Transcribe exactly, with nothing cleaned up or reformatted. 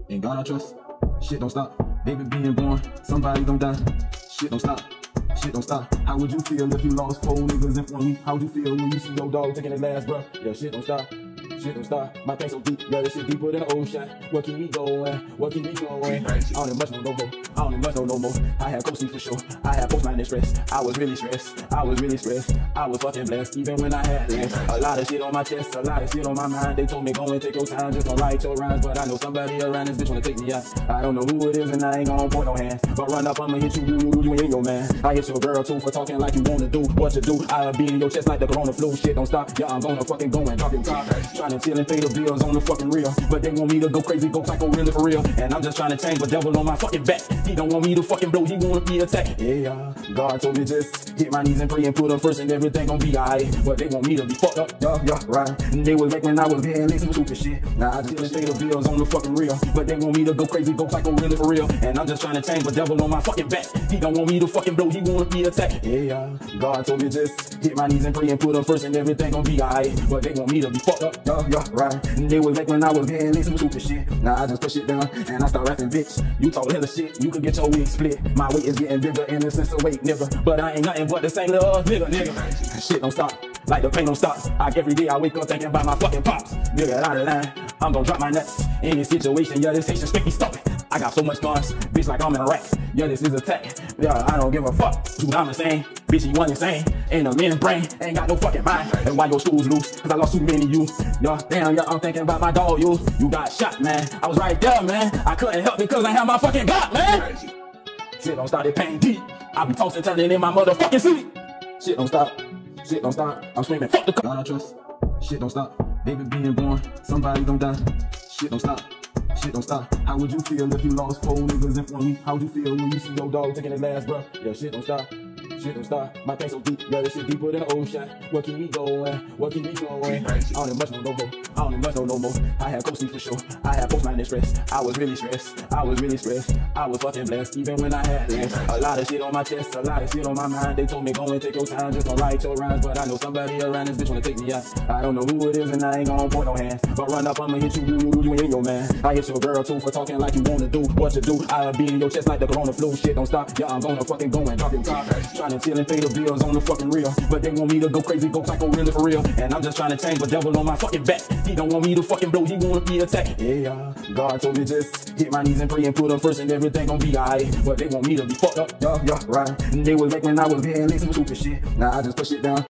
In God I trust, shit don't stop. Baby being born, somebody gon' die. Shit don't stop, shit don't stop. How would you feel if you lost four niggas in front of me? How'd you feel when you see your dog taking his last breath? Yeah, shit don't stop, shit don't stop. My thing so deep, yeah, this shit deeper than the ocean. What keep me going? What keep me going? I don't need much no no more. I don't need much no no more. I had coasting for sure. I had post-line express. I was really stressed. I was really stressed. I was fucking blessed, even when I had less. A lot of shit on my chest, a lot of shit on my mind. They told me go and take your time, just don't write your rhymes. But I know somebody around this bitch wanna take me out. I don't know who it is and I ain't gon' point no hands. But run up, I'ma hit you, you, you, you ain't your man. I hit your girl too for talking like you wanna do what you do. I'll be in your chest like the corona flu. Shit don't stop. Yeah, I'm gonna fucking go and drop your top. Trying to chill and pay the bills on the fucking real. But they want me to go crazy, go psycho, really for real. And I'm just trying to change, but devil on my fucking back. He don't want me to fucking blow, he wanna be attacked. Yeah, God told me just hit my knees and pray and put him first and everything gon' be alright. But they want me to be fucked up, yeah, yeah, right. And they was like when I was getting lit some stupid shit. Now I just chill and pay the bills on the fucking real. But they want me to go crazy, go psycho, really for real. And I'm just trying to change, but devil on my fucking back. He don't want me to fucking blow, he wanna be attacked. Yeah, God told me just hit my knees and pray and put him first and everything gon' be alright. But they want me to be fucked up, yeah, yeah, right. And they was like when I was getting lit some stupid shit. Now I just push it down and I start rapping, bitch. You talk hella shit, you could get your wig split. My weight is getting bigger in the sense of weight, nigga. But I ain't nothing but the same little nigga, nigga. Shit don't stop, like the pain don't stop. I every day I wake up thinking about my fucking pops. Nigga, out of line, I'm gonna drop my nuts. In this situation, yeah, this shit should me stop it. I got so much guns, bitch, like I'm in Iraq. Yeah, this is attack. Yeah, I don't give a fuck. Dude, I'm insane. Bitch, you one insane. Ain't a man's brain. Ain't got no fucking mind. And why your school's loose? Cause I lost too many of you. Yeah, damn, yeah, I'm thinking about my dog, you. You got shot, man. I was right there, man. I couldn't help because I had my fucking God, man. Shit don't stop, it pain deep. I be tossing, turning in my motherfucking sleep. Shit don't stop. Shit don't stop. I'm screaming, fuck the God I trust. Shit don't stop. Baby being born, somebody gon' die. Shit don't stop. Shit don't stop. How would you feel if you lost four niggas in front of me? How'd you feel when you see your dog taking his last breath? Yeah, shit don't stop. Shit don't stop. My thing so deep, yeah, this shit deeper than the ocean. What keep me going? What keep me going? I don't need much no no more. I don't need much no no more. I had coasting for sure. I had post-line express. I was really stressed. I was really stressed. I was fucking blessed, even when I had less. A lot of shit on my chest, a lot of shit on my mind. They told me go and take your time, just don't write your rhymes. But I know somebody around this bitch wanna take me out. I don't know who it is and I ain't gon' point no hands. But run up, I'ma hit you, you, you, you ain't your man. I hit your girl too for talking like you wanna do what you do. I'll be in your chest like the corona flu. Shit don't stop. Yeah, I'm gonna fucking go and drop your top. Trying to chill and pay the bills on the fucking real. But they want me to go crazy, go psycho, really for real. And I'm just trying to change, but devil on my fucking back. He don't want me to fucking blow, he wanna be attacked. Yeah, God told me just hit my knees and pray and put him first and everything gon' be alright. But they want me to be fucked up, yeah, yeah, right. And they was like when I was getting lit some stupid shit. Now I just push it down.